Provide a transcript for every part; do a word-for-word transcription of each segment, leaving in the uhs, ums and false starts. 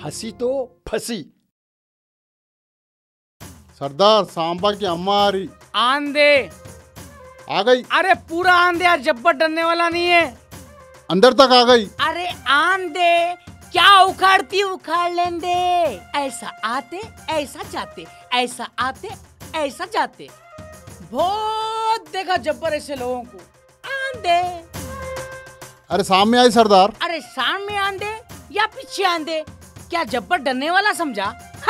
हंसी तो फंसी। सरदार सांबा की अम्मा आ रही। आंधे आ गई। अरे पूरा आंधे, आज जब्बर डरने वाला नहीं है। अंदर तक आ गई। अरे आंधे क्या उखाड़ती उखाड़ लेंदे, ऐसा आते ऐसा जाते, ऐसा आते ऐसा जाते। बहुत देखा जब्बर ऐसे लोगों को। आंधे अरे सामने आई सरदार। अरे सामने आंधे या पीछे आंधे, क्या जब्बर डरने वाला समझा?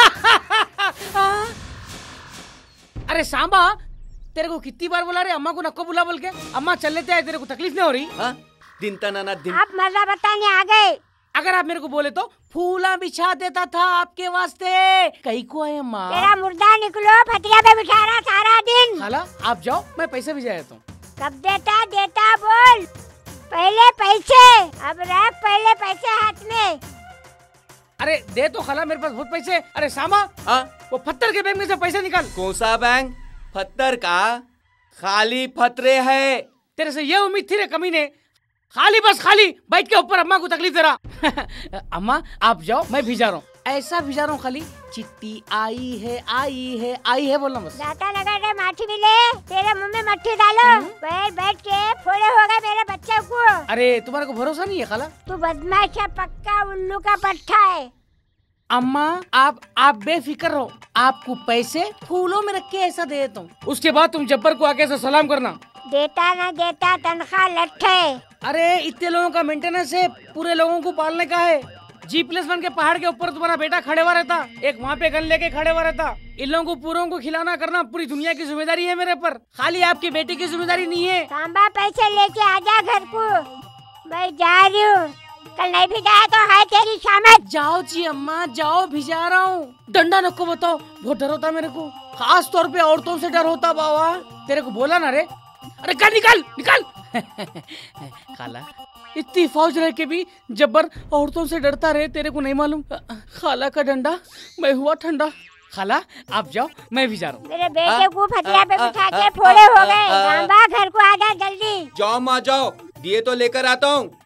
अरे सांबा, तेरे को कितनी बार बोला रे अम्मा को नको बुला बोल के। अम्मा चल लेते हैं, तेरे को तकलीफ नहीं हो रही? हाँ? दिन तना दिन। आप मजा बताने आ गए। अगर आप मेरे को बोले तो फूला बिछा देता था आपके वास्ते। कहीं को है अम्मा? तेरा मुर्दा निकलो, फतिया पे बिठा रहा सारा दिन। खाला आप जाओ, मैं पैसे भिजा देता हूँ। कब देता देता बोल। पहले पैसे, अब रख पहले पैसे हाथ में। अरे दे तो खाला, मेरे पास बहुत पैसे। अरे सामा, हाँ? वो पत्थर के बैंक में से पैसे निकाल। कौन सा बैंक? पत्थर का? खाली पत्थरे है। तेरे से ये उम्मीद थी रे कमीने, खाली बस खाली बैठ के ऊपर अम्मा को तकलीफ दे रहा। अम्मा आप जाओ, मैं भिजा रहा हूँ, ऐसा भिजा रहा हूँ खाली। चिट्ठी आई है आई है आई है बोलना बस। दाता लगा दे, माठी मिले, तेरे मुंह में मट्ठी डालो। बैठ बैठ के फोड़े हो गए मेरे बच्चे को। अरे तुम्हारे को भरोसा नहीं है खाला? तू बदमाश है, पक्का उल्लू का पट्टा है। अम्मा आप आप बेफिक्र रहो, आपको पैसे फूलों में रख के ऐसा दे देता हूँ। उसके बाद तुम जब्बर को आके ऐसा सलाम करना। देता ना देता तनख्वाह लठ है। अरे इतने लोगों का मेंटेनेंस है, पूरे लोगों को पालने का है। जी प्लस वन के पहाड़ के ऊपर तुम्हारा बेटा खड़े हुआ रहता, एक वहाँ पे गन लेके खड़े हुआ रहता। इन लोगों को पूरों को खिलाना करना पूरी दुनिया की जिम्मेदारी है मेरे पर, खाली आपकी बेटी की जिम्मेदारी नहीं है। सांबा पैसे लेके आजा घर को, मैं जा रही हूँ। कल नहीं भिजाया तो है तेरी शामत। जाओ जी अम्मा जाओ, भिजा रहा हूँ। डंडा नको बताओ, बहुत डर होता मेरे को, खास तौर पे औरतों से डर होता बाबा। तेरे को बोला ना रे। अरे कर निकाल निकाल। खाला इतनी फौज रह के भी जब्बर औरतों से डरता रहे, तेरे को नहीं मालूम? खाला का डंडा मैं हुआ ठंडा। खाला आप जाओ, मैं भी जा रहा हूँ। मेरे बेटे को फतिया पे बिठा के फोड़े हो गए। सांबा घर को आजा जल्दी। जाओ माँ जाओ, दिए तो लेकर आता हूँ।